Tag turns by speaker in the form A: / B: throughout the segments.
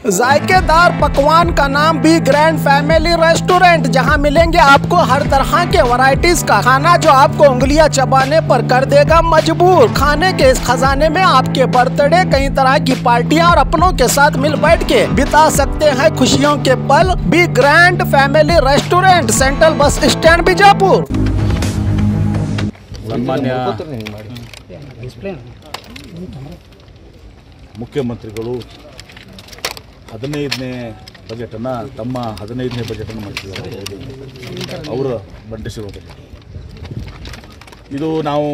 A: जायकेदार पकवान का नाम भी ग्रैंड फैमिली रेस्टोरेंट, जहां मिलेंगे आपको हर तरह के वैरायटीज का खाना जो आपको उंगलियां चबाने पर कर देगा मजबूर। खाने के इस खजाने में आपके बर्थडे, कई तरह की पार्टियां और अपनों के साथ मिल बैठ के बिता सकते हैं खुशियों के पल। भी grand family restaurant, central bus stand Bijapur.
B: ಮುಖ್ಯಮಂತ್ರಿಗಳು 15ನೇ ಬಜೆಟನ್ನು ತಮ್ಮ 15ನೇ ಬಜೆಟನ್ನು ಮಂಡಿಸಿದ್ದಾರೆ. ಅವರು ಮಂಡಿಸಿರೋದಿಲ್ಲ. ಇದು ನಾವು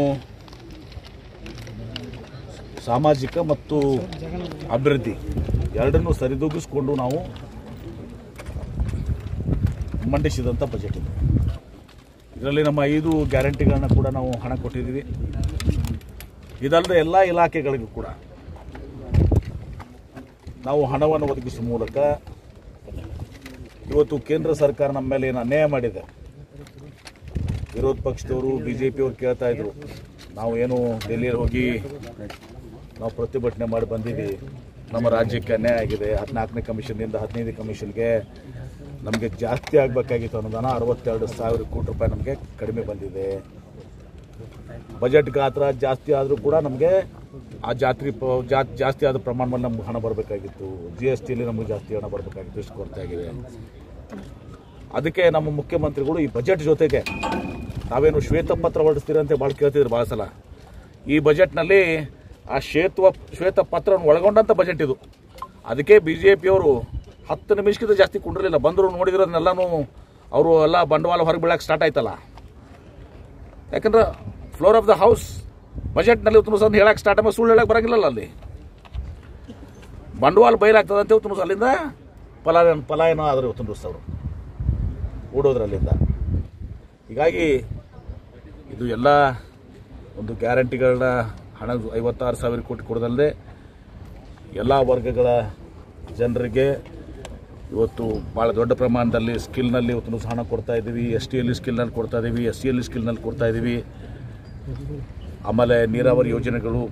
B: ಸಾಮಾಜಿಕ ಮತ್ತು ಅಭಿವೃದ್ಧಿ ಎರಡನ್ನೂ ಸರಿದೂಗಿಸಿಕೊಂಡು ನಾವು ಮಂಡಿಸಿದಂಥ ಬಜೆಟ್ ಇದು. ಇದರಲ್ಲಿ ನಮ್ಮ 5 ಗ್ಯಾರಂಟಿಗಳನ್ನ ಕೂಡ ನಾವು ಹಣ ಕೊಟ್ಟಿದ್ದೀವಿ. ಇದಲ್ಲದೆ ಎಲ್ಲ ಇಲಾಖೆಗಳಿಗೂ ಕೂಡ ನಾವು ಹಣವನ್ನು ಒದಗಿಸುವ ಮೂಲಕ ಇವತ್ತು ಕೇಂದ್ರ ಸರ್ಕಾರ ನಮ್ಮ ಮೇಲೆ ಏನು ಅನ್ಯಾಯ ಮಾಡಿದೆ. ವಿರೋಧ ಪಕ್ಷದವರು BJPಯವರು ಕೇಳ್ತಾ ಇದ್ರು, ನಾವು ಏನು ಡೆಲ್ಲಿಯಲ್ಲಿ ಹೋಗಿ ನಾವು ಪ್ರತಿಭಟನೆ ಮಾಡಿ ಬಂದಿದ್ದೀವಿ, ನಮ್ಮ ರಾಜ್ಯಕ್ಕೆ ಅನ್ಯಾಯ ಆಗಿದೆ, 14ನೇ ಕಮಿಷನ್ನಿಂದ 15ನೇ ಕಮಿಷನ್ಗೆ ನಮಗೆ ಜಾಸ್ತಿ ಆಗಬೇಕಾಗಿತ್ತು ಅನುದಾನ 62,000 ಕೋಟಿ ರೂಪಾಯಿ ನಮಗೆ ಕಡಿಮೆ ಬಂದಿದೆ. ಬಜೆಟ್ ಗಾತ್ರ ಜಾಸ್ತಿ ಆದರೂ ಕೂಡ ನಮಗೆ ಆ ಜಾಸ್ತಿ ಆದ ಪ್ರಮಾಣದಲ್ಲಿ ನಮ್ಗೆ ಹಣ ಬರಬೇಕಾಗಿತ್ತು. GSTಯಲ್ಲಿ ನಮಗೆ ಜಾಸ್ತಿ ಹಣ ಬರಬೇಕಾಗಿತ್ತು, ಇಷ್ಟು ಕೊರತೆ ಆಗಿದೆ. ಅದಕ್ಕೆ ನಮ್ಮ ಮುಖ್ಯಮಂತ್ರಿಗಳು ಈ ಬಜೆಟ್ ಜೊತೆಗೆ ತಾವೇನು ಶ್ವೇತಪತ್ರ ಹೊರಡಿಸ್ತೀರಂತೆ ಭಾಳ ಕೇಳ್ತಿದ್ರು ಭಾಳ ಸಲ. ಈ ಬಜೆಟ್ನಲ್ಲಿ ಆ ಶ್ವೇತಪತ್ರವನ್ನು ಒಳಗೊಂಡಂಥ ಬಜೆಟ್ ಇದು. ಅದಕ್ಕೆ BJPಯವರು 10 ನಿಮಿಷಕ್ಕಿಂತ ಜಾಸ್ತಿ ಕುಂಡಿರಲಿಲ್ಲ. ಬಂದರು, ನೋಡಿದ್ರನ್ನೆಲ್ಲನೂ ಅವರು ಎಲ್ಲ ಬಂಡವಾಳ ಹೊರಗೆ ಬೀಳಕ್ಕೆ ಸ್ಟಾರ್ಟ್ ಆಯ್ತಲ್ಲ. ಯಾಕಂದ್ರೆ ಫ್ಲೋರ್ ಆಫ್ ದ ಹೌಸ್ ಬಜೆಟ್ನಲ್ಲಿ ಉತ್ತಮ ಹೇಳಕ್ಕೆ ಸ್ಟಾರ್ಟ್ ಆಗಿ ಸುಳ್ಳು ಹೇಳಕ್ಕೆ ಬರೋಂಗಿಲ್ಲಲ್ಲ. ಅಲ್ಲಿ ಬಂಡವಾಳ ಬಯಲಾಗ್ತದಂತೆ ಉತ್ತಮ ಅಲ್ಲಿಂದ ಪಲಾಯನ ಆದರೆ ಉತ್ತಮ ಅವರು ಓಡೋದ್ರಲ್ಲಿಂದ. ಹೀಗಾಗಿ ಇದು ಎಲ್ಲ ಒಂದು ಗ್ಯಾರಂಟಿಗಳನ್ನ ಹಣ 56,000 ಕೋಟಿ ಕೊಡೋದಲ್ಲದೆ ಎಲ್ಲ ವರ್ಗಗಳ ಜನರಿಗೆ ಇವತ್ತು ಭಾಳ ದೊಡ್ಡ ಪ್ರಮಾಣದಲ್ಲಿ ಸ್ಕಿಲ್ನಲ್ಲಿ ಉತ್ತಮ ಹಣ ಕೊಡ್ತಾ ಇದ್ದೀವಿ. STಯಲ್ಲಿ ಸ್ಕಿಲ್ನಲ್ಲಿ ಕೊಡ್ತಾ ಇದ್ದೀವಿ, SCಯಲ್ಲಿ ಸ್ಕಿಲ್ನಲ್ಲಿ ಕೊಡ್ತಾ ಇದ್ದೀವಿ. ಆಮೇಲೆ ನೀರಾವರಿ ಯೋಜನೆಗಳು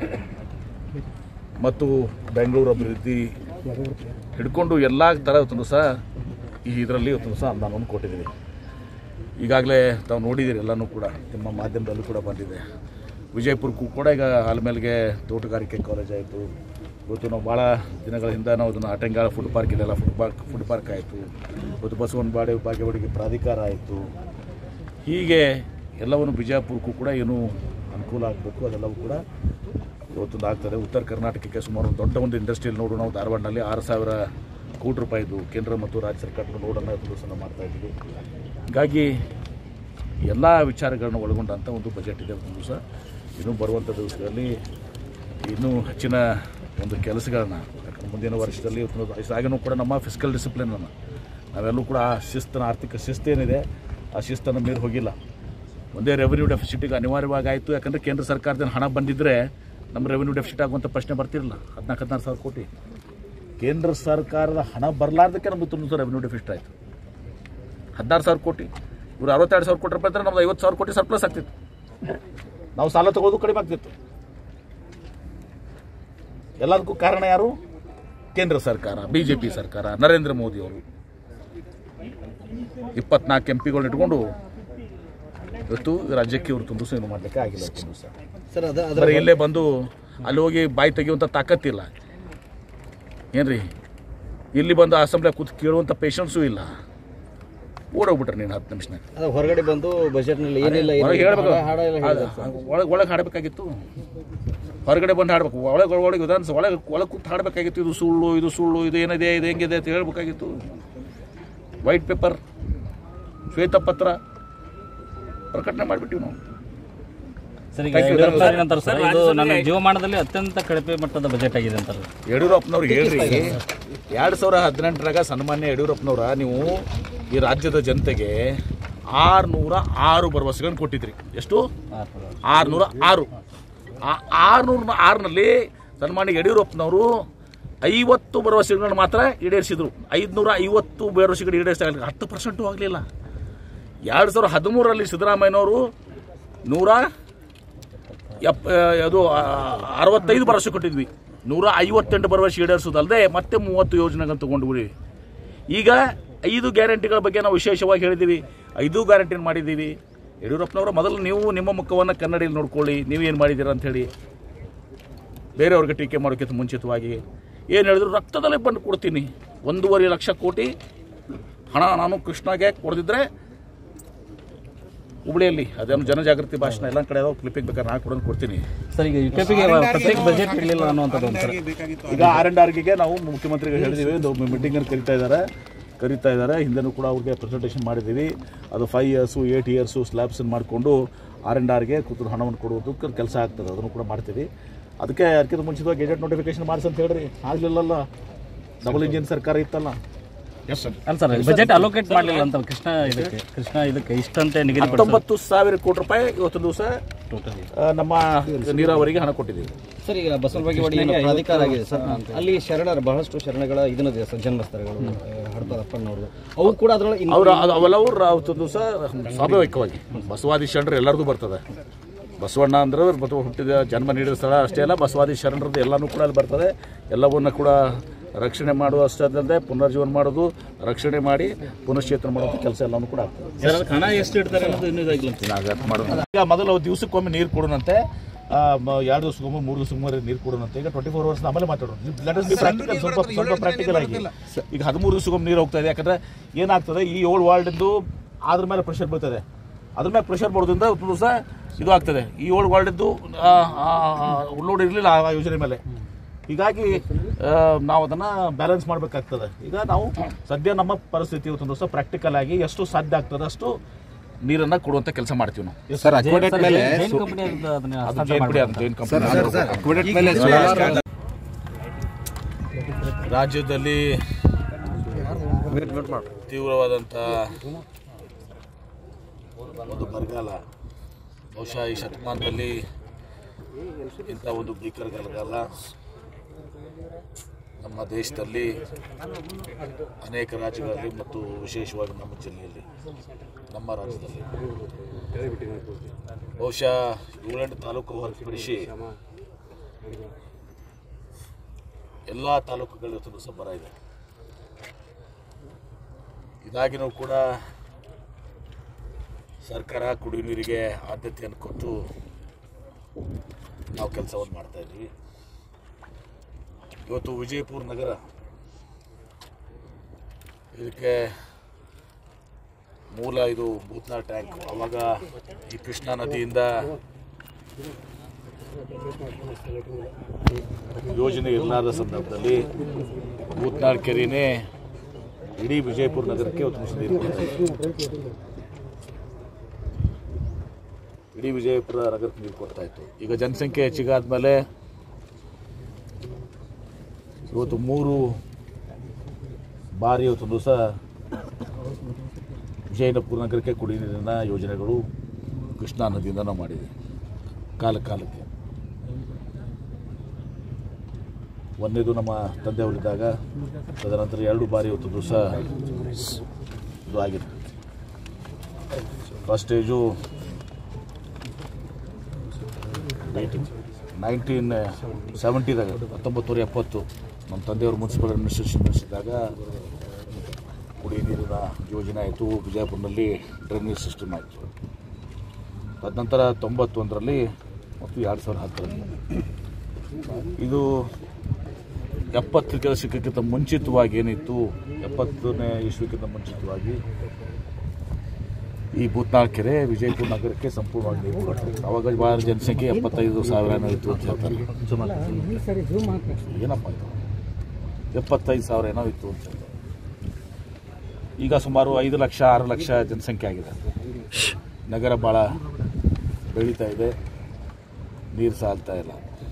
B: ಮತ್ತು ಬೆಂಗಳೂರು ಅಭಿವೃದ್ಧಿ ಹಿಡ್ಕೊಂಡು ಎಲ್ಲ ಥರ ಸಹ ಇದರಲ್ಲಿ ಸಹ ಅನುದಾನವನ್ನು ಕೊಟ್ಟಿದ್ದೀವಿ. ಈಗಾಗಲೇ ತಾವು ನೋಡಿದ್ದೀರಿ, ಎಲ್ಲನೂ ಕೂಡ ನಿಮ್ಮ ಮಾಧ್ಯಮದಲ್ಲೂ ಕೂಡ ಬಂದಿದೆ. ವಿಜಯಪುರಕ್ಕೂ ಕೂಡ ಈಗ ಆಲ್ಮೇಲೆಗೆ ತೋಟಗಾರಿಕೆ ಕಾಲೇಜ್ ಆಯಿತು. ಇವತ್ತು ನಾವು ಭಾಳ ದಿನಗಳ ಹಿಂದೆ ನಾವು ಅದನ್ನು ಆಟಂಗಾಳ ಫುಡ್ ಪಾರ್ಕ್ ಇದೆಲ್ಲ ಫುಡ್ ಪಾರ್ಕ್ ಆಯಿತು. ಇವತ್ತು ಬಸವನಬಾಡಿ ಬಾಗೇವಾಡಿಗೆ ಪ್ರಾಧಿಕಾರ ಆಯಿತು. ಹೀಗೆ ಎಲ್ಲವನ್ನು ಬಿಜಾಪುರಕ್ಕೂ ಕೂಡ ಏನು ಅನುಕೂಲ ಆಗಬೇಕು ಅದೆಲ್ಲವೂ ಕೂಡ ಇವತ್ತೊಂದು ಆಗ್ತದೆ. ಉತ್ತರ ಕರ್ನಾಟಕಕ್ಕೆ ಸುಮಾರು ದೊಡ್ಡ ಒಂದು ಇಂಡಸ್ಟ್ರಿಯಲ್ಲಿ ನೋಡು, ನಾವು ಧಾರವಾಡನಲ್ಲಿ 6,000 ಕೋಟಿ ರೂಪಾಯಿದು ಕೇಂದ್ರ ಮತ್ತು ರಾಜ್ಯ ಸರ್ಕಾರದ ನೋಡನ್ನು ಪ್ರದರ್ಶನ ಮಾಡ್ತಾಯಿದ್ದೀವಿ. ಹೀಗಾಗಿ ಎಲ್ಲ ವಿಚಾರಗಳನ್ನು ಒಳಗೊಂಡಂಥ ಒಂದು ಬಜೆಟ್ ಇದೆ. ಒಂದು ದಿವಸ ಇನ್ನೂ ಬರುವಂಥ ದಿವಸಗಳಲ್ಲಿ ಇನ್ನೂ ಹೆಚ್ಚಿನ ಒಂದು ಕೆಲಸಗಳನ್ನ, ಯಾಕಂದರೆ ಮುಂದಿನ ವರ್ಷದಲ್ಲಿ ಹಾಗೆಯೂ ಕೂಡ ನಮ್ಮ ಫಿಸ್ಕಲ್ ಡಿಸಿಪ್ಲಿನನ್ನು ನಾವೆಲ್ಲೂ ಕೂಡ ಆ ಶಿಸ್ತನ್ನು, ಆರ್ಥಿಕ ಶಿಸ್ತೇನಿದೆ ಆ ಶಿಸ್ತನ್ನು ಮೀರಿ ಹೋಗಿಲ್ಲ. ಒಂದೇ ರೆವೆನ್ಯೂ ಡೆಫಿಸಿಟಿಗೆ ಅನಿವಾರ್ಯವಾಗಿ ಆಯಿತು. ಯಾಕಂದರೆ ಕೇಂದ್ರ ಸರ್ಕಾರದಿಂದ ಹಣ ಬಂದಿದ್ದರೆ ನಮ್ಮ ರೆವೆನ್ಯೂ ಡೆಫಿಸಿಟ್ ಆಗುವಂಥ ಪ್ರಶ್ನೆ ಬರ್ತಿರಲಿಲ್ಲ. 14,000 ಕೋಟಿ ಕೇಂದ್ರ ಸರ್ಕಾರದ ಹಣ ಬರಲಾರ್ದಕ್ಕೆ ನಮಗೆ ತುಂಬ ರೆವೆನ್ಯೂ ಡೆಫಿಸಿಟ್ ಆಯಿತು. 16,000 ಕೋಟಿ, ಇವರು 62,000 ಕೋಟಿ ರೂಪಾಯಿ ಇದ್ದರೆ ನಮ್ದು 50,000 ಕೋಟಿ ಸರ್ಪ್ಲಸ್ ಆಗ್ತಿತ್ತು. ನಾವು ಸಾಲ ತಗೋದು ಕಡಿಮೆ ಆಗ್ತಿತ್ತು. ಎಲ್ಲದಕ್ಕೂ ಕಾರಣ ಯಾರು? ಕೇಂದ್ರ ಸರ್ಕಾರ, BJP ಸರ್ಕಾರ, ನರೇಂದ್ರ ಮೋದಿಯವರು 24 MPಗಳನ್ನ ಇಟ್ಕೊಂಡು ಇವತ್ತು ರಾಜ್ಯಕ್ಕೆ ಇವರು ತುಂಬ ಏನು ಮಾಡಲಿಕ್ಕೆ ಆಗಿಲ್ಲ. ಸರ್ ಅದರ ಇಲ್ಲೇ ಬಂದು ಅಲ್ಲಿ ಹೋಗಿ ಬಾಯಿ ತೆಗೆಯುವಂಥ ತಾಕತ್ತಿಲ್ಲ ಏನ್ರಿ. ಇಲ್ಲಿ ಬಂದು ಅಸೆಂಬ್ಲಿ ಕೂತು ಕೇಳುವಂಥ ಪೇಷನ್ಸು ಇಲ್ಲ. ಓಡೋಗ್ಬಿಟ್ರೆ ನೀನು 10 ನಿಮಿಷನಾಗ
C: ಹೊರಗಡೆ ಬಂದು ಬಜೆಟ್ನಲ್ಲಿ ಏನಿಲ್ಲ
B: ಒಳಗೆ ಹಾಡಬೇಕಾಗಿತ್ತು. ಹೊರಗಡೆ ಬಂದು ಹಾಡಬೇಕು. ಒಳಗೆ ವಿಧಾನಸಭೆ ಒಳಗೆ ಕೂತು ಹಾಡಬೇಕಾಗಿತ್ತು. ಇದು ಸುಳ್ಳು, ಇದು ಸುಳ್ಳು, ಇದು ಏನಿದೆ, ಇದು ಹೆಂಗಿದೆ ಅಂತ ಹೇಳ್ಬೇಕಾಗಿತ್ತು. ವೈಟ್ ಪೇಪರ್, ಶ್ವೇತಪತ್ರ ಪ್ರಕಟಣೆ ಮಾಡಿಬಿಟ್ಟಿವಿ ನಾವು.
C: ಇದು ನನ್ನ ಜೀವಮಾನದಲ್ಲಿ ಅತ್ಯಂತ ಕಳಪೆ ಮಟ್ಟದ ಬಜೆಟ್ ಆಗಿದೆ ಅಂತಾರೆ
B: ಯಡಿಯೂರಪ್ಪನವ್ರಿಗೆ. ಹೇಳ್ರಿ, 2018ರಾಗ ಸನ್ಮಾನ್ಯ ಯಡಿಯೂರಪ್ಪನವ್ರ ನೀವು ಈ ರಾಜ್ಯದ ಜನತೆಗೆ 606 ಭರವಸೆಗಳನ್ನು ಕೊಟ್ಟಿದ್ರಿ. ಎಷ್ಟು? 606. ಆ 606ನಲ್ಲಿ ಸನ್ಮಾನ್ಯ ಯಡಿಯೂರಪ್ಪನವರು 50 ಭರವಸೆಗಳನ್ನು ಮಾತ್ರ ಈಡೇರಿಸಿದ್ರು. 550 ಭರವಸೆಗಳು ಈಡೇರಿಸಿದಾಗ 10% ಆಗಲಿಲ್ಲ. 2013ರಲ್ಲಿ ಸಿದ್ದರಾಮಯ್ಯನವರು 65 ಭರವಸೆ ಕೊಟ್ಟಿದ್ವಿ. 158 ಭರವಸೆ ಈಡೇರಿಸೋದಲ್ಲದೆ ಮತ್ತೆ 30 ಯೋಜನೆಗಳು ತಗೊಂಡ್ಬಿಡಿ. ಈಗ 5 ಗ್ಯಾರಂಟಿಗಳ ಬಗ್ಗೆ ನಾವು ವಿಶೇಷವಾಗಿ ಹೇಳಿದ್ದೀವಿ. 5 ಗ್ಯಾರಂಟಿ ಮಾಡಿದ್ದೀವಿ. ಯಡಿಯೂರಪ್ಪನವರು ಮೊದಲು ನೀವು ನಿಮ್ಮ ಮುಖವನ್ನು ಕನ್ನಡಿಯಲ್ಲಿ ನೋಡ್ಕೊಳ್ಳಿ, ನೀವೇನು ಮಾಡಿದ್ದೀರಾ ಅಂಥೇಳಿ ಬೇರೆಯವ್ರಿಗೆ ಟೀಕೆ ಮಾಡೋಕ್ಕಿಂತ ಮುಂಚಿತವಾಗಿ ಏನು ಹೇಳಿದ್ರು, ರಕ್ತದಲ್ಲೇ ಬಂದು ಕೊಡ್ತೀನಿ 1.5 ಲಕ್ಷ ಕೋಟಿ ಹಣ ನಾನು ಕೃಷ್ಣಗೆ ಕೊಡದಿದ್ರೆ ಹುಬ್ಳಿಯಲ್ಲಿ ಅದೇನು ಜನಜಾಗೃತಿ ಭಾಷಣ ಎಲ್ಲ ಕಡೆ ಕ್ಲಿಪ್ಪಿಂಗ್ ಬೇಕಾದ್ರೆ ನಾನು ಕೂಡ ಕೊಡ್ತೀನಿ.
C: ಸರ್, ಈಗ ಯುಕೆಪಿಗೆ ಪ್ರತ್ಯೇಕ ಬಜೆಟ್ ಇರಲಿಲ್ಲ ಅನ್ನುವಂಥದ್ದು ಸರ್.
B: ಈಗ R&Rಗೆ ನಾವು ಮುಖ್ಯಮಂತ್ರಿಗೆ ಹೇಳಿದ್ದೀವಿ, ಒಂದು ಮೀಟಿಂಗನ್ನು ಕರೀತಾ ಇದ್ದಾರೆ. ಹಿಂದೆನೂ ಕೂಡ ಅವ್ರಿಗೆ ಪ್ರೆಸೆಂಟೇಷನ್ ಮಾಡಿದ್ದೀವಿ. ಅದು 5 ಇಯರ್ಸು 8 ಇಯರ್ಸು ಸ್ಲ್ಯಾಬ್ಸನ್ನು ಮಾಡಿಕೊಂಡು R&Rಗೆ ಕೂತು ಹಣವನ್ನು ಕೊಡುವುದಕ್ಕೆ ಕೆಲಸ ಆಗ್ತದೆ. ಅದನ್ನು ಕೂಡ ಮಾಡ್ತೀವಿ. ಅದಕ್ಕಿಂತ ಮುಂಚಿತವಾಗಿ ಗೆಜೆಟ್ ನೋಟಿಫಿಕೇಶನ್ ಮಾಡಿಸಿ ಅಂತ ಹೇಳ್ರಿ. ಆಗಲಿಲ್ಲಲ್ಲ, ಡಬಲ್ ಇಂಜಿನ್ ಸರ್ಕಾರ ಇತ್ತಲ್ಲ.
C: ಅಲ್ಲ ಸರ್, ಬಜೆಟ್ ಅಲೋಕೇಟ್ ಮಾಡಲಿಲ್ಲ ಅಂತ ಕೃಷ್ಣ ಇದಕ್ಕೆ ಇಷ್ಟಂತೆ ನಿಗದಿ
B: 19,000 ಕೋಟಿ ರೂಪಾಯಿ ಇವತ್ತು ದಿವಸ ನಮ್ಮ ನೀರಾವರಿಗೆ ಹಣ ಕೊಟ್ಟಿದ್ದೀವಿ.
D: ಸರ್, ಈಗ ಬಸವನಬಾಗೇವಾಡಿ ಪ್ರಾಧಿಕಾರ ಆಗಿದೆ ಸರ್, ಅಲ್ಲಿ ಶರಣರ ಬಹಳಷ್ಟು ಶರಣಗಳ ಇದನ್ನದಿದೆ ಸರ್, ಜನ್ಮಸ್ಥಳಗಳು ಹಡಪದಪ್ಪನವ್ರದ್ದು, ಅವು ಕೂಡ ಅದರೊಳಗೆ
B: ಅವೆಲ್ಲವೂ ಅವತ್ತು ದಿವಸ ಸ್ವಾಭಾವಿಕವಾಗಿ ಬಸವಾದಿ ಶರಣರು ಎಲ್ಲರಿಗೂ ಬರ್ತದೆ. ಬಸವಣ್ಣ ಅಂದ್ರೆ ಹುಟ್ಟಿದ ಜನ್ಮ ನೀಡಿದ ಸ್ಥಳ ಅಷ್ಟೇ ಅಲ್ಲ, ಬಸವಾದಿ ಶರಣರದ್ದು ಎಲ್ಲನೂ ಕೂಡ ಅಲ್ಲಿ ಬರ್ತದೆ. ಎಲ್ಲವನ್ನ ಕೂಡ ರಕ್ಷಣೆ ಮಾಡುವ ಅಷ್ಟೇ ಅಲ್ಲದೆ ಪುನರ್ಜೀವನ ಮಾಡೋದು, ರಕ್ಷಣೆ ಮಾಡಿ ಪುನಶ್ಚೇತನ ಮಾಡೋದು ಕೆಲಸ ಎಲ್ಲನೂ ಕೂಡ ಆಗ್ತದೆ.
C: ಹಣ ಎಷ್ಟು ಇಡ್ತಾರೆ ಅನ್ನೋದು ಇನ್ನೂ
B: ಮಾಡೋದು. ಈಗ ಮೊದಲು ದಿವಸಕ್ಕೊಮ್ಮೆ ನೀರು ಕೊಡೋಣಂತೆ, 2 ದಿವಸಕ್ಕೊಮ್ಮೆ 3 ದಿವಸಕ್ಕೊಮ್ಮೆ ನೀರು ಕೊಡೋಣಂತೆ. ಈಗ 24 hours ಆಮೇಲೆ ಮಾತಾಡೋದು. ಸ್ವಲ್ಪ ಪ್ರಾಕ್ಟಿಕಲ್ ಆಗಿ ಈಗ 13 ದಿವಸಕ್ಕೊಮ್ಮೆ ನೀರು ಹೋಗ್ತಾ ಇದೆ. ಯಾಕಂದ್ರೆ ಏನಾಗ್ತದೆ, ಈ 7 ವಾರ್ಡಿಂದು ಅದ್ರ ಮೇಲೆ ಪ್ರೆಷರ್ ಬೀಳ್ತದೆ. ಅದ್ರ ಮೇಲೆ ಪ್ರೆಷರ್ ಬರೋದ್ರಿಂದ ದಿವಸ ಇದು ಆಗ್ತದೆ. ಈ 7 ವಾರ್ಡಿದ್ದು ಲೋಡ್ ಇರಲಿಲ್ಲ ಆ ಯೋಜನೆ ಮೇಲೆ. ಹೀಗಾಗಿ ನಾವು ಅದನ್ನು ಬ್ಯಾಲೆನ್ಸ್ ಮಾಡಬೇಕಾಗ್ತದೆ. ಈಗ ನಾವು ಸದ್ಯ ನಮ್ಮ ಪರಿಸ್ಥಿತಿ ಇವತ್ತೊಂದು ದಿವಸ ಪ್ರಾಕ್ಟಿಕಲ್ ಆಗಿ ಎಷ್ಟು ಸಾಧ್ಯ ಆಗ್ತದೆ ಅಷ್ಟು ನೀರನ್ನು ಕೊಡುವಂಥ ಕೆಲಸ ಮಾಡ್ತೀವಿ ನಾವು. ರಾಜ್ಯದಲ್ಲಿ ತೀವ್ರವಾದಂಥ ಒಂದು ಬರಗಾಲ, ಬಹುಶಃ ಈ ಶತಮಾನದಲ್ಲಿ ಇಂಥ ಒಂದು ಭೀಕರ ಬರಗಾಲ ನಮ್ಮ ದೇಶದಲ್ಲಿ ಅನೇಕ ರಾಜ್ಯಗಳಲ್ಲಿ ಮತ್ತು ವಿಶೇಷವಾಗಿ ನಮ್ಮ ಜಿಲ್ಲೆಯಲ್ಲಿ, ನಮ್ಮ ರಾಜ್ಯದಲ್ಲಿ ಬಹುಶಃ 7-8 ತಾಲೂಕು ಹೊರತುಪಡಿಸಿ ಎಲ್ಲ ತಾಲೂಕುಗಳು ಇವತ್ತು ಬರ ಇದೆ. ಇದಾಗಿನೂ ಕೂಡ ಸರ್ಕಾರ ಕುಡಿಯುವ ನೀರಿಗೆ ಆದ್ಯತೆಯನ್ನು ಕೊಟ್ಟು ನಾವು ಕೆಲಸವನ್ನು ಮಾಡ್ತಾ ಇದ್ದೀವಿ. ಇವತ್ತು ವಿಜಯಪುರ ನಗರ ಇದಕ್ಕೆ ಮೂಲ ಇದು ಭೂತ್ನಾಳ್ ಟ್ಯಾಂಕ್. ಆವಾಗ ಈ ಕೃಷ್ಣಾ ನದಿಯಿಂದ ಯೋಜನೆ ಇರಲಾರದ ಸಂದರ್ಭದಲ್ಲಿ ಭೂತ್ನಾಳ್ ಕೆರೆನೇ ಇಡೀ ವಿಜಯಪುರ ನಗರಕ್ಕೆ ಇವತ್ತು ನೀರು ಇಡೀ ವಿಜಯಪುರ ನಗರಕ್ಕೆ ನೀರು ಕೊಡ್ತಾ ಇತ್ತು. ಈಗ ಜನಸಂಖ್ಯೆ ಹೆಚ್ಚಿಗಾದ್ಮೇಲೆ ಇವತ್ತು 3 ಬಾರಿ ಇವತ್ತು ದಿವಸ ವಿಜಯಪುರ ನಗರಕ್ಕೆ ಕುಡಿಯುವ ನೀರಿನ ಯೋಜನೆಗಳು ಕೃಷ್ಣಾ ನದಿಯಿಂದ ನಾವು ಮಾಡಿದ್ದೀವಿ. ಕಾಲಕ್ಕೆ ಒಂದೇದು ನಮ್ಮ ತಂದೆಯವರಿದ್ದಾಗ, ತದನಂತರ 2 ಬಾರಿ ಇವತ್ತು ದಿವಸ ಇದು ಆಗಿದೆ. ಫಸ್ಟ್ ಸ್ಟೇಜು 1970ದಾಗ 1970 ನಮ್ಮ ತಂದೆಯವರು ಮುನ್ಸಿಪಲ್ ಅಡ್ಮಿನಿಸ್ಟ್ರೇಷನ್ ನಡೆಸಿದಾಗ ಕುಡಿಯುವ ನೀರಿನ ಯೋಜನೆ ಆಯಿತು. ವಿಜಯಪುರದಲ್ಲಿ ಡ್ರೈನೇಜ್ ಸಿಸ್ಟಮ್ ಆಯಿತು. ತದನಂತರ 91ರಲ್ಲಿ ಮತ್ತು 2010ರಲ್ಲಿ ಇದು 70ಕ್ಕೆ ದಶಕಕ್ಕಿಂತ ಮುಂಚಿತವಾಗಿ ಏನಿತ್ತು, 70ನೇ ಇಸ್ವಿಕ್ಕಿಂತ ಮುಂಚಿತವಾಗಿ ಈ ಭೂತ್ನಾಳ್ ಕೆರೆ ವಿಜಯಪುರ ನಗರಕ್ಕೆ ಸಂಪೂರ್ಣವಾಗಿ ನೀರು ಕೊಡ್ತಾರೆ. ಅವಾಗ ಭಾಳ ಜನಸಂಖ್ಯೆ 75,000 ಇತ್ತು ಅಂತ ಹೇಳ್ತಾರೆ. ಏನಪ್ಪ ಇದು 75,000 ಏನೋ ಇತ್ತು ಅಂತ ಹೇಳ್ತಾರೆ. ಈಗ ಸುಮಾರು 5 ಲಕ್ಷ 6 ಲಕ್ಷ ಜನಸಂಖ್ಯೆ ಆಗಿದೆ. ನಗರ ಭಾಳ ಬೆಳೀತಾ ಇದೆ, ನೀರು ಸಾಲ್ತಾ ಇಲ್ಲ.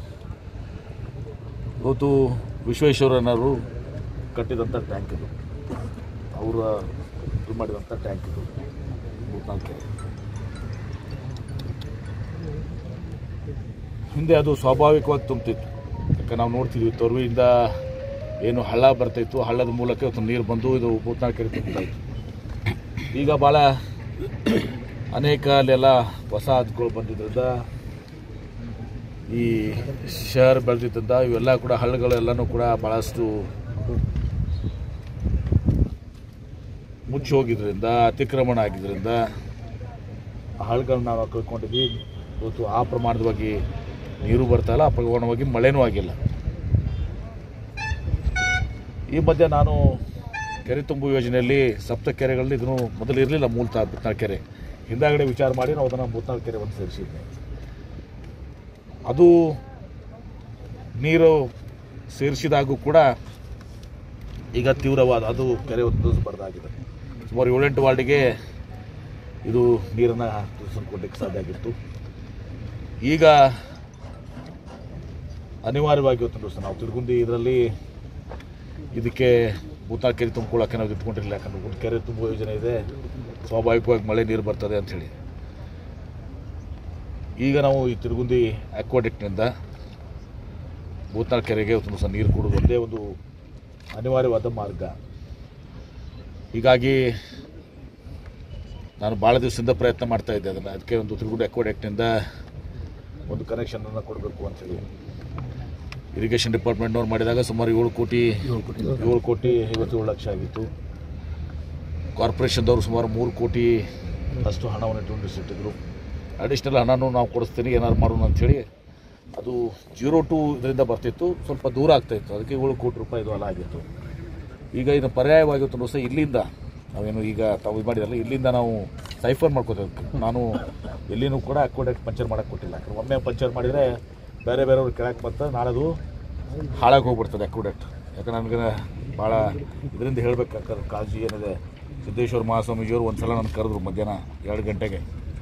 B: ಇವತ್ತು ವಿಶ್ವೇಶ್ವರಯ್ಯನವರು ಕಟ್ಟಿದಂಥ ಟ್ಯಾಂಕ್ ಇದು, ಅವರ ಇದು ಮಾಡಿದಂಥ ಟ್ಯಾಂಕ್ ಇದು ಭೂತ್ನಾಳ್ ಕೆರೆ. ಹಿಂದೆ ಅದು ಸ್ವಾಭಾವಿಕವಾಗಿ ತುಂಬ್ತಿತ್ತು. ಯಾಕೆ ನಾವು ನೋಡ್ತಿದ್ವಿ, ತೊರುವಿಯಿಂದ ಏನು ಹಳ್ಳ ಬರ್ತಾಯಿತ್ತು, ಹಳ್ಳದ ಮೂಲಕ ಇವತ್ತು ನೀರು ಬಂದು ಇದು ಭೂತ್ನಾಳ್ ಕೆರೆ ತುಂಬ್ತಾಯಿತ್ತು. ಈಗ ಭಾಳ ಅನೇಕ ಅಲ್ಲೆಲ್ಲ ಹೊಸ ಹದ್ದುಗಳು ಬಂದಿದ್ದರಿಂದ ಈ ಶಹರ್ ಬೆಳೆದಿದ್ದರಿಂದ ಇವೆಲ್ಲ ಕೂಡ ಹಳ್ಳಗಳೆಲ್ಲನೂ ಕೂಡ ಭಾಳಷ್ಟು ಮುಚ್ಚಿ ಹೋಗಿದ್ದರಿಂದ, ಅತಿಕ್ರಮಣ ಆಗಿದ್ದರಿಂದ ಆ ಹಳ್ಳಗಳನ್ನ ನಾವು ಕಳ್ಕೊಂಡಿದ್ವಿ. ಇವತ್ತು ಆ ಪ್ರಮಾಣದವಾಗಿ ನೀರು ಬರ್ತಾಯಿಲ್ಲ, ಆ ಪ್ರಮಾಣವಾಗಿ ಮಳೆನೂ ಆಗಿಲ್ಲ. ಈ ಮಧ್ಯೆ ನಾನು ಕೆರೆ ತುಂಬು ಯೋಜನೆಯಲ್ಲಿ ಸಪ್ತ ಕೆರೆಗಳಲ್ಲಿ ಇದನ್ನು ಮೊದಲು ಇರಲಿಲ್ಲ, ಮೂಲತಃ ಬೂತ್ನಾಳ್ ಕೆರೆ. ಹಿಂದಾಗಡೆ ವಿಚಾರ ಮಾಡಿ ನಾವು ಅದನ್ನು ಬೂತ್ನಾಳ್ ಕೆರೆ ಒಂದು ಸೇರಿಸಿದ್ವಿ. ಅದು ನೀರು ಸೇರಿಸಿದಾಗೂ ಕೂಡ ಈಗ ತೀವ್ರವಾದ ಅದು ಕೆರೆ ಬರದಾಗಿದೆ. ಸುಮಾರು 7-8 ವಾರ್ಡಿಗೆ ಇದು ನೀರನ್ನು ಕೊಡಲಿಕ್ಕೆ ಸಾಧ್ಯ ಆಗಿತ್ತು. ಈಗ ಅನಿವಾರ್ಯವಾಗಿ ಇವತ್ತು ನಾವು ತಿರುಗುಂದಿ ಇದರಲ್ಲಿ ಇದಕ್ಕೆ ಬೂತ್ನಾಳ್ ಕೆರೆ ತುಂಬಿಕೊಳ್ಳೋಕೆ ನಾವು ಇಟ್ಕೊಂಡಿರಲಿಲ್ಲ. ಯಾಕಂದರೆ ಒಂದು ಕೆರೆ ತುಂಬುವ ಯೋಜನೆ ಇದೆ, ಸ್ವಾಭಾವಿಕವಾಗಿ ಮಳೆ ನೀರು ಬರ್ತದೆ ಅಂಥೇಳಿ. ಈಗ ನಾವು ಈ ತಿರುಗುಂದಿ ಅಕ್ವಾಡೆಕ್ಟ್ನಿಂದ ಬೂತ್ನಾಳ್ ಕೆರೆಗೆ ಒಂದು ಸಹ ನೀರು ಕೊಡೋದು ಒಂದೇ ಒಂದು ಅನಿವಾರ್ಯವಾದ ಮಾರ್ಗ. ಹೀಗಾಗಿ ನಾನು ಭಾಳ ದಿವಸದಿಂದ ಪ್ರಯತ್ನ ಮಾಡ್ತಾ ಇದ್ದೆ ಅದನ್ನು. ಅದಕ್ಕೆ ಒಂದು ತಿರುಗುಂದಿ ಅಕ್ವಾಡೆಕ್ಟ್ನಿಂದ ಒಂದು ಕನೆಕ್ಷನನ್ನು ಕೊಡಬೇಕು ಅಂಥೇಳಿ ಇರಿಗೇಷನ್ ಡಿಪಾರ್ಟ್ಮೆಂಟ್ನವ್ರು ಮಾಡಿದಾಗ ಸುಮಾರು 7 ಕೋಟಿ 57 ಲಕ್ಷ ಆಗಿತ್ತು. ಕಾರ್ಪೊರೇಷನ್ದವರು ಸುಮಾರು 3 ಕೋಟಿ ಅಷ್ಟು ಹಣವನ್ನು ಇಟ್ಟಿದ್ರು. ಅಡಿಷ್ನಲ್ ಹಣನೂ ನಾವು ಕೊಡಿಸ್ತೀನಿ ಏನಾದ್ರು ಮಾಡೋಣ ಅಂಥೇಳಿ. ಅದು 0 to ಇದರಿಂದ ಬರ್ತಿತ್ತು, ಸ್ವಲ್ಪ ದೂರ ಆಗ್ತಾಯಿತ್ತು. ಅದಕ್ಕೆ 7 ಕೋಟಿ ರೂಪಾಯಿ ಇದು ಅಲ್ಲ ಆಗಿತ್ತು. ಈಗ ಇದು ಪರ್ಯಾಯವಾಗಿ ಒಂದು ಸಹ ಇಲ್ಲಿಂದ ನಾವೇನು ಈಗ ತಾವು ಇದು ಮಾಡಿದಾರಲ್ಲ, ಇಲ್ಲಿಂದ ನಾವು ಸೈಫರ್ ಮಾಡ್ಕೋತೀವಿ. ನಾನು ಎಲ್ಲಿನೂ ಕೂಡ ಅಕ್ವಾಡೆಕ್ಟ್ ಪಂಚರ್ ಮಾಡೋಕ್ಕೆ ಕೊಟ್ಟಿಲ್ಲ. ಯಾಕಂದ್ರೆ ಒಮ್ಮೆ ಪಂಚರ್ ಮಾಡಿದರೆ ಬೇರೆ ಬೇರೆಯವ್ರು ಕೆಳಕ್ಕೆ ಬರ್ತಾರೆ, ನಾಳೆದು ಹಾಳಾಗಿ ಹೋಗ್ಬಿಡ್ತದೆ ಅಕ್ವಾಡೆಕ್ಟ್. ಯಾಕಂದ್ರೆ ನನಗೆ ಭಾಳ ಇದರಿಂದ ಹೇಳಬೇಕಾಗ್ತದೆ ಕಾಳಜಿ ಏನಿದೆ. ಸಿದ್ದೇಶ್ವರ ಮಹಾಸ್ವಾಮೀಜಿಯವರು ಒಂದು ಸಲ ನನ್ನ ಕರೆದ್ರು ಮಧ್ಯಾಹ್ನ 2 ಗಂಟೆಗೆ.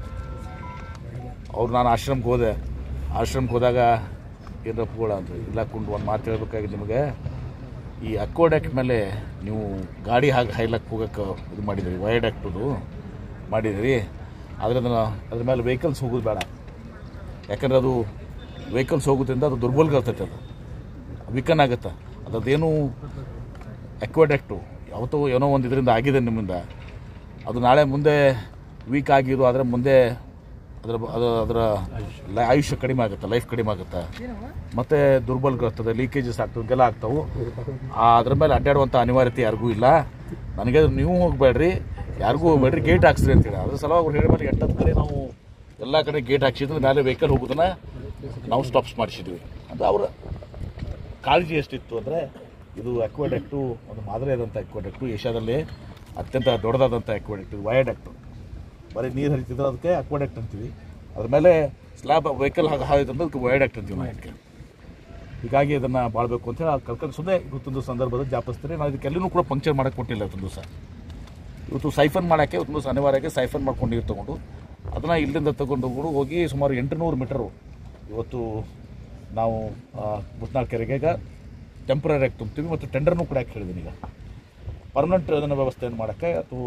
B: ಅವ್ರು ನಾನು ಆಶ್ರಮಕ್ಕೆ ಹೋದಾಗ ಏನಪ್ಪಗಳ ಅಂತ ಇಲ್ಲ ಒಂದು ಮಾತು ಹೇಳ್ಬೇಕಾಗಿದೆ ನಿಮಗೆ. ಈ ಅಕ್ವಾಡೆಕ್ಟ್ ಮೇಲೆ ನೀವು ಗಾಡಿ ಹೈಲಕ್ಕೆ ಹೋಗೋಕ್ಕೆ ಇದು ಮಾಡಿದಿರಿ, ವಯಡಕ್ಟದು ಮಾಡಿದಿರಿ. ಅದ್ರ ಮೇಲೆ ವೆಹಿಕಲ್ಸ್ ಹೋಗೋದು ಬೇಡ. ಯಾಕಂದರೆ ಅದು ವೆಹಿಕಲ್ಸ್ ಹೋಗೋದ್ರಿಂದ ಅದು ದುರ್ಬಲಗಾಗ್ತೈತೆ, ಅದು ವೀಕನ್ ಆಗುತ್ತೆ. ಅದೇನು ಅಕ್ವಾಡೆಕ್ಟು ಯಾವತ್ತೋ ಏನೋ ಒಂದು ಇದರಿಂದ ಆಗಿದೆ ನಿಮ್ಮಿಂದ, ಅದು ನಾಳೆ ಮುಂದೆ ವೀಕ್ ಆಗಿದ್ದು ಆದರೆ ಮುಂದೆ ಅದರ ಆಯುಷ್ಯ ಕಡಿಮೆ ಆಗುತ್ತೆ, ಲೈಫ್ ಕಡಿಮೆ ಆಗುತ್ತೆ, ಮತ್ತು ದುರ್ಬಲಗಾಗ್ತದೆ, ಲೀಕೇಜಸ್ ಆಗ್ತದೆ, ಎಲ್ಲ ಆಗ್ತಾವೆ. ಅದ್ರ ಮೇಲೆ ಅಡ್ಡಾಡುವಂಥ ಅನಿವಾರ್ಯತೆ ಯಾರಿಗೂ ಇಲ್ಲ. ನನಗೆ ನೀವು ಹೋಗಬೇಡ್ರಿ, ಯಾರಿಗೂ ಹೋಗಬೇಡ್ರಿ, ಗೇಟ್ ಹಾಕ್ಸ್ರಿ ಅಂತೇಳಿ. ಅದ್ರ ಸಲುವಾಗಿ ಅವ್ರು ಹೇಳಿದ್ರೆ 8 ಕಡೆ ನಾವು ಎಲ್ಲ ಕಡೆ ಗೇಟ್ ಹಾಕ್ಸಿದ್ರೆ ಮೇಲೆ ವೆಹಿಕಲ್ ಹೋಗೋದನ್ನು ನಾವು ಸ್ಟಾಪ್ಸ್ ಮಾಡಿಸಿದ್ವಿ. ಅದು ಅವರ ಕಾಳಜಿ ಎಷ್ಟಿತ್ತು ಅಂದರೆ, ಇದು ಅಕ್ವಾಡೆಕ್ಟು ಒಂದು ಮಾದರಿಯಾದಂಥ ಅಕ್ವಾಡೆಕ್ಟು, ಏಷ್ಯಾದಲ್ಲಿ ಅತ್ಯಂತ ದೊಡ್ಡದಾದಂಥ ಅಕ್ವಾಡೆಕ್ಟ್. ಇದು ವಯಡಕ್ಟು, ಬರೀ ನೀರು ಹರಿತಿದ್ರೆ ಅದಕ್ಕೆ ಅಕ್ವಾಡೆಕ್ಟ್ ಅಂತೀವಿ. ಅದ್ರ ಮೇಲೆ ಸ್ಲ್ಯಾಬ್ ವೆಹಿಕಲ್ ಹಾಕಿದ್ರೆ ಅದಕ್ಕೆ ವಯಡಕ್ಟ್ ಅಂತೀವಿ ನಾವು ಅದಕ್ಕೆ. ಹೀಗಾಗಿ ಇದನ್ನು ಬಾಳಬೇಕು ಅಂತೇಳಿ ಅದು ಕಲ್ಕೊಂಡು ಸುಮ್ಮನೆ ಇವತ್ತೊಂದು ಸಂದರ್ಭದಲ್ಲಿ ಜಾಪಿಸ್ತಾರೆ. ನಾವು ಇದಕ್ಕೆಲ್ಲೂ ಕೂಡ ಪಂಕ್ಚರ್ ಮಾಡೋಕ್ಕೆ ಕೊಟ್ಟಿಲ್ಲ ಇವತ್ತೊಂದು ದಿವಸ. ಇವತ್ತು ಸೈಫನ್ ಮಾಡೋಕ್ಕೆ ಇವತ್ತೊಂದು ದಿವಸ ಅನಿವಾರ್ಯವಾಗಿ ಸೈಫನ್ ಮಾಡ್ಕೊಂಡು ನೀರು ತೊಗೊಂಡು ಅದನ್ನು ಇಲ್ಲಿಂದ ತೊಗೊಂಡು ಹೋಗಿ ಸುಮಾರು 800 ಮೀಟರು ಇವತ್ತು ನಾವು ಬೂತ್ನಾಳ್ ಕೆರೆಗೆ ಈಗ ಟೆಂಪ್ರರಿ ಆಗಿ ತುಂಬ್ತೀವಿ. ಮತ್ತು ಟೆಂಡರ್ನೂ ಕೂಡ ಯಾಕೆ ಹೇಳಿದ್ದೀನಿ, ಈಗ ಪರ್ಮನೆಂಟ್ ಅದನ್ನು ವ್ಯವಸ್ಥೆಯನ್ನು ಮಾಡೋಕ್ಕೆ. ಅಥವಾ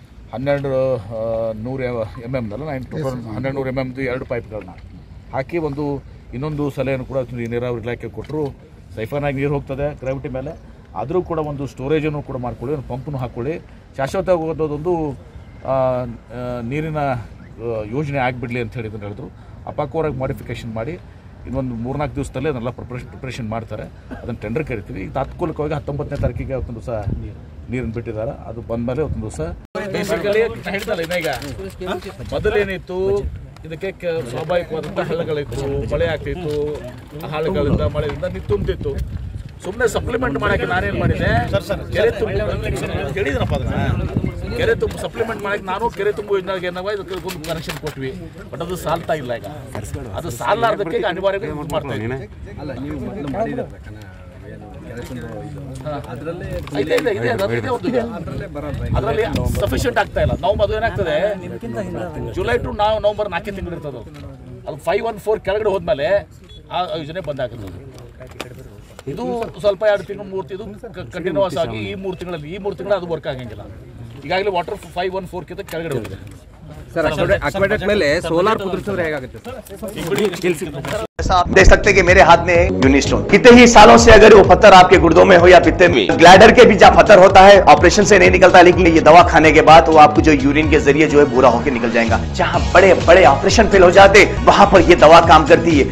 B: 1200 mm 1200 mm 2 ಪೈಪ್ಗಳನ್ನ ಹಾಕಿ ಇನ್ನೊಂದು ಸಲಹೆಯನ್ನು ಕೂಡ ನೀರಾವರಿ ಇಲಾಖೆ ಕೊಟ್ಟರು. ಸೈಫಾನಾಗಿ ನೀರು ಹೋಗ್ತದೆ ಗ್ರಾವಿಟಿ ಮೇಲೆ, ಆದರೂ ಕೂಡ ಒಂದು ಸ್ಟೋರೇಜನ್ನು ಕೂಡ ಮಾಡ್ಕೊಳ್ಳಿ, ಒಂದು ಪಂಪನ್ನು ಹಾಕ್ಕೊಳ್ಳಿ, ಶಾಶ್ವತವಾಗಿ ಹೋಗೋದೊಂದು ನೀರಿನ ಯೋಜನೆ ಆಗಿಬಿಡಲಿ ಅಂತ ಹೇಳಿದ್ರು. ಅಪಾಕವರಾಗಿ ಮಾಡಿಫಿಕೇಷನ್ ಮಾಡಿ ಇನ್ನೊಂದು 3-4 ದಿವಸದಲ್ಲೇ ಅದನ್ನೆಲ್ಲ ಪ್ರಿಪ್ರೇಷನ್ ಮಾಡ್ತಾರೆ. ಅದನ್ನು ಟೆಂಡರ್ ಕರಿತೀವಿ. ಈಗ ತಾತ್ಕಾಲಿಕವಾಗಿ 19ನೇ ತಾರೀಕಿಗೆ ಒಂದು ದಿವಸ ನೀರನ್ನು ಬಿಟ್ಟಿದ್ದಾರೆ. ಅದು ಬಂದಮೇಲೆ ಒಂದು ದಿವಸ ಬೇಸಿಕಲಿ ಹೇಳ್ತಲ್ಲ. ಈಗ ಮೊದಲೇನಿತ್ತು, ಇದಕ್ಕೆ ಸ್ವಾಭಾವಿಕವಾದಂಥ ಹಳ್ಳಗಳಿತ್ತು, ಮಳೆ ಆಗ್ತಿತ್ತು, ಆ ಹಳ್ಳಗಳಿಂದ ಮಳೆಯಿಂದ ನೀರು ತುಂಬ್ತಿತ್ತು. ಸುಮ್ಮನೆ ಸಪ್ಲಿಮೆಂಟ್ ಮಾಡೋಕ್ಕೆ ನಾನೇನು ಮಾಡಿದೆ, ಹೇಳಿದ್ರಪ್ಪ ಅದನ್ನ ಕೆರೆ ತುಂಬ ಸಪ್ಲಿಮೆಂಟ್ ಮಾಡೋಕ್ಕೆ ನಾನು ಕೆರೆ ತುಂಬ ಯೋಜನೆಗೆ ಏನವ ಇದಕ್ಕೆ ಒಂದು ಕನೆಕ್ಷನ್ ಕೊಟ್ವಿ. ಬಟ್ ಅದು ಸಾಲ್ತಾ ಇಲ್ಲ. ಈಗ ಅದು ಸಾಲಾರ್ದಕ್ಕೆ ಈಗ ಅನಿವಾರ್ಯವಾಗಿ ಯೂಸ್ ಮಾಡ್ತಾ ಇದ್ದೀನಿ. ಅದರಲ್ಲಿ ಸಫಿಷಿಯಂಟ್ ಆಗ್ತಾ ಇಲ್ಲ. ನಾವು ಅದು ಏನಾಗ್ತದೆ, ಜುಲೈ ಟು ನವಂಬರ್ 4 ತಿಂಗಳು ಇರ್ತದೆ. ಅದು 514 ಕೆಳಗಡೆ ಹೋದ್ಮೇಲೆ ಆ ಯೋಜನೆ ಬಂದಾಗ್ತದೆ. ಇದು ಸ್ವಲ್ಪ 2 ತಿಂಗಳು 3 ತಿಂಗಳು ಕಂಟಿನ್ಯೂಸ್ ಆಗಿ ಈ 3 ತಿಂಗಳು ಅದು ವರ್ಕ್ ಆಗಂಗಿಲ್ಲ. ಈಗಾಗಲೇ ವಾಟರ್ 514 ಕೆಳಗಡೆ ಹೋಗಿದೆ.
E: सर एक्वेडक्ट ಮೇಲೆ सोलर ಕುದುರಿಸಿದ್ರೆ ಹೇಗಾಗುತ್ತೆ
F: सर? आप देख सकते हैं कि मेरे हाथ में यूनिस्टोन कितने ही सालों से अगर वो पत्थर आपके गुर्दों में हो या पित्ते में, ग्लैडर के भी जहाँ पत्थर होता है ऑपरेशन से नहीं निकलता, लेकिन ये दवा खाने के बाद वो आपको जो यूरिन के जरिए जो है पूरा होकर निकल जाएगा। जहाँ बड़े बड़े ऑपरेशन फेल हो जाते वहां पर ये दवा काम करती है।